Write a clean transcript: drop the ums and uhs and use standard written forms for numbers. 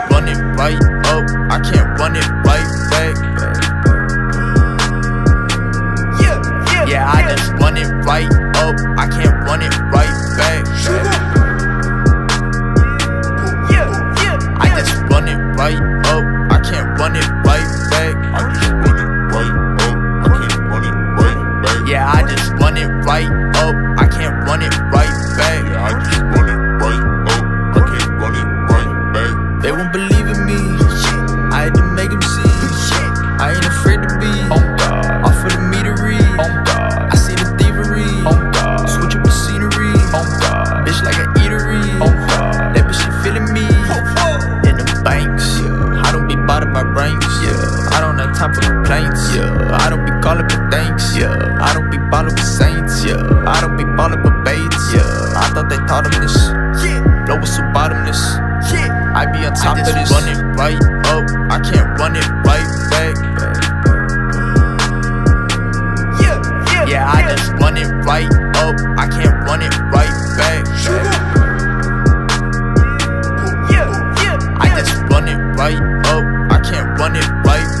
run it right up, I can't run it right back. Yeah, I just run it right up, I can't run it right back. I just run it right up, I can't run it right back. I just run it right up, I can't run it right back. Yeah, I just run it right up, I can't run it right back. Yeah, I just run it right up, I can't run it right back. They won't believe in me, I had to make them see. I ain't afraid to be off of the metery. I see the thievery, switch up the scenery. Bitch like an eatery, that bitch she feeling me. In the banks, I don't be bothered by ranks. I don't have time for complaints. I don't be calling for thanks. I don't be ballin' with saints. I don't be ballin' for baits. I thought they taught them this. Blow was so bottomless. I be on top of this. Run it right up, I can't run it right back. Yeah, I just run it right up, I can't run it right back. I just run it right up, I can't run it right